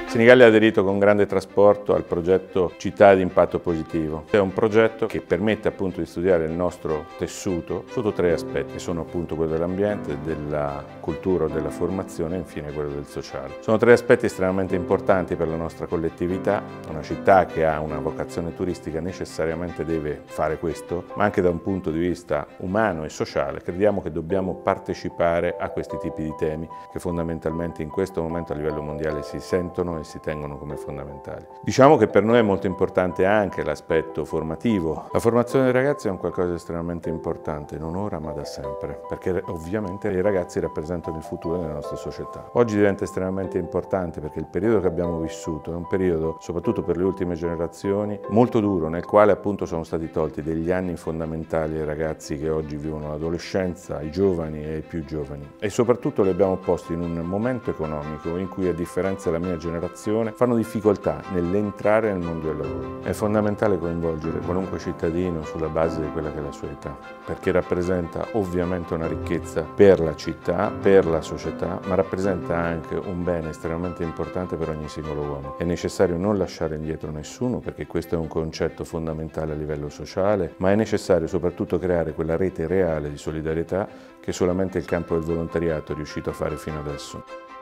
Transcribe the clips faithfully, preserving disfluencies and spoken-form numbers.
Senigallia ha aderito con grande trasporto al progetto Città di impatto positivo. È un progetto che permette appunto di studiare il nostro tessuto sotto tre aspetti, che sono appunto quello dell'ambiente, della cultura, della formazione e infine quello del sociale. Sono tre aspetti estremamente importanti per la nostra collettività. Una città che ha una vocazione turistica necessariamente deve fare questo, ma anche da un punto di vista umano e sociale crediamo che dobbiamo partecipare a questi tipi di temi che fondamentalmente in questo momento a livello mondiale si sentono e si tengono come fondamentali. Diciamo che per noi è molto importante anche l'aspetto formativo. La formazione dei ragazzi è un qualcosa di estremamente importante, non ora ma da sempre, perché ovviamente i ragazzi rappresentano il futuro delle nostre società. Oggi diventa estremamente importante perché il periodo che abbiamo vissuto è un periodo, soprattutto per le ultime generazioni, molto duro, nel quale appunto sono stati tolti degli anni fondamentali ai ragazzi che oggi vivono l'adolescenza, ai giovani e ai più giovani. E soprattutto li abbiamo posti in un momento economico in cui, a differenza della mia generazione, fanno difficoltà nell'entrare nel mondo del lavoro. È fondamentale coinvolgere qualunque cittadino sulla base di quella che è la sua età, perché rappresenta ovviamente una ricchezza per la città, per la società, ma rappresenta anche un bene estremamente importante per ogni singolo uomo. È necessario non lasciare indietro nessuno, perché questo è un concetto fondamentale a livello sociale, ma è necessario soprattutto creare quella rete reale di solidarietà che solamente il campo del volontariato è riuscito a fare fino adesso.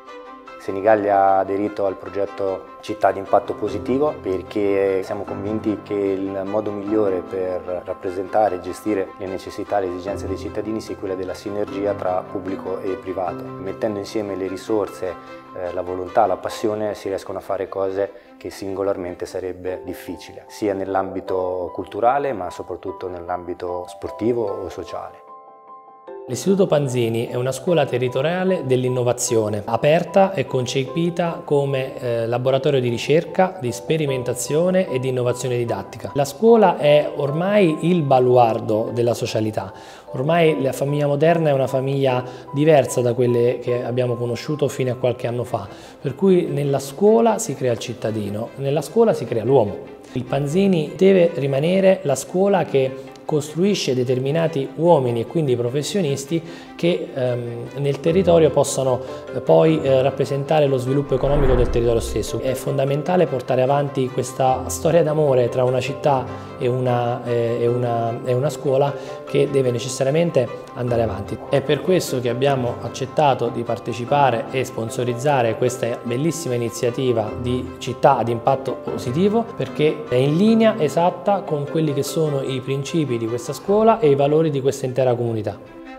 Senigallia ha aderito al progetto Città di impatto positivo perché siamo convinti che il modo migliore per rappresentare e gestire le necessità e le esigenze dei cittadini sia quella della sinergia tra pubblico e privato. Mettendo insieme le risorse, eh, la volontà, la passione si riescono a fare cose che singolarmente sarebbe difficile, sia nell'ambito culturale ma soprattutto nell'ambito sportivo o sociale. L'Istituto Panzini è una scuola territoriale dell'innovazione, aperta e concepita come eh, laboratorio di ricerca, di sperimentazione e di innovazione didattica. La scuola è ormai il baluardo della socialità. Ormai la famiglia moderna è una famiglia diversa da quelle che abbiamo conosciuto fino a qualche anno fa, per cui nella scuola si crea il cittadino, nella scuola si crea l'uomo. Il Panzini deve rimanere la scuola che costruisce determinati uomini e quindi professionisti che ehm, nel territorio possano eh, poi eh, rappresentare lo sviluppo economico del territorio stesso. È fondamentale portare avanti questa storia d'amore tra una città e una, eh, e, una, e una scuola che deve necessariamente andare avanti. È per questo che abbiamo accettato di partecipare e sponsorizzare questa bellissima iniziativa di città ad impatto positivo, perché è in linea esatta con quelli che sono i principi di questa scuola e i valori di questa intera comunità.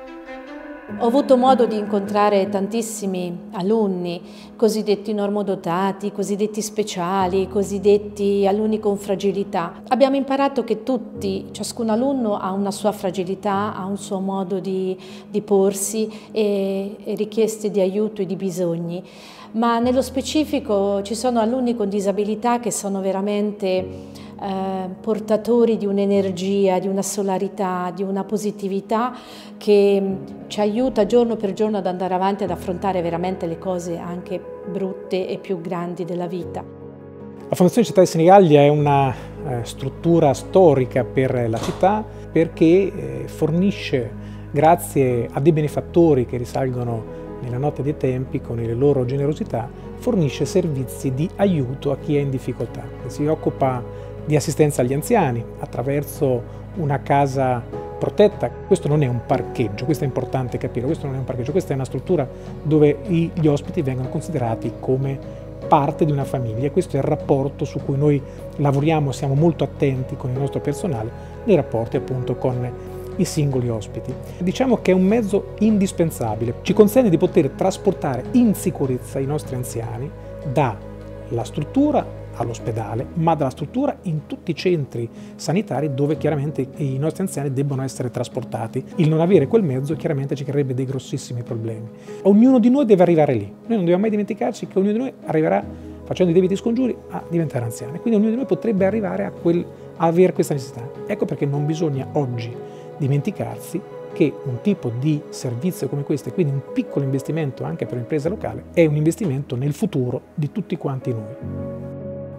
Ho avuto modo di incontrare tantissimi alunni, cosiddetti normodotati, cosiddetti speciali, cosiddetti alunni con fragilità. Abbiamo imparato che tutti, ciascun alunno ha una sua fragilità, ha un suo modo di, di porsi e, e richieste di aiuto e di bisogni. Ma nello specifico ci sono alunni con disabilità che sono veramente Eh, portatori di un'energia, di una solarità, di una positività che ci aiuta giorno per giorno ad andare avanti, ad affrontare veramente le cose anche brutte e più grandi della vita. La Fondazione Città di Senigallia è una eh, struttura storica per la città perché eh, fornisce, grazie a dei benefattori che risalgono nella notte dei tempi con le loro generosità, fornisce servizi di aiuto a chi è in difficoltà. Si occupa di assistenza agli anziani attraverso una casa protetta. Questo non è un parcheggio, questo è importante capire, questo non è un parcheggio, questa è una struttura dove gli ospiti vengono considerati come parte di una famiglia. Questo è il rapporto su cui noi lavoriamo, siamo molto attenti con il nostro personale nei rapporti appunto con i singoli ospiti. Diciamo che è un mezzo indispensabile, ci consente di poter trasportare in sicurezza i nostri anziani dalla struttura all'ospedale, ma dalla struttura in tutti i centri sanitari dove chiaramente i nostri anziani debbono essere trasportati. Il non avere quel mezzo chiaramente ci creerebbe dei grossissimi problemi. Ognuno di noi deve arrivare lì. Noi non dobbiamo mai dimenticarci che ognuno di noi arriverà facendo i debiti scongiuri a diventare anziano. Quindi ognuno di noi potrebbe arrivare a, quel, a avere questa necessità. Ecco perché non bisogna oggi dimenticarsi che un tipo di servizio come questo, e quindi un piccolo investimento anche per un'impresa locale, è un investimento nel futuro di tutti quanti noi.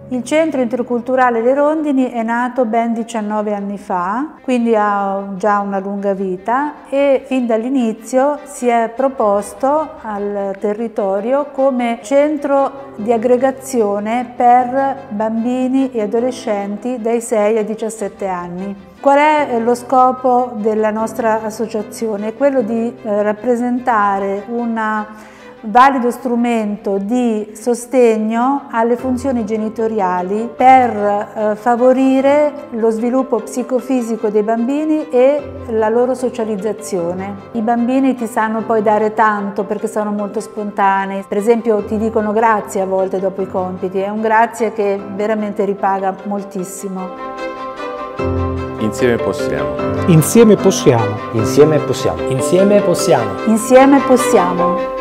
Il Centro Interculturale Le Rondini è nato ben diciannove anni fa, quindi ha già una lunga vita e fin dall'inizio si è proposto al territorio come centro di aggregazione per bambini e adolescenti dai sei ai diciassette anni. Qual è lo scopo della nostra associazione? È quello di eh, rappresentare una valido strumento di sostegno alle funzioni genitoriali per eh, favorire lo sviluppo psicofisico dei bambini e la loro socializzazione. I bambini ti sanno poi dare tanto perché sono molto spontanei, per esempio ti dicono grazie a volte dopo i compiti, è un grazie che veramente ripaga moltissimo. Insieme possiamo. Insieme possiamo. Insieme possiamo. Insieme possiamo. Insieme possiamo.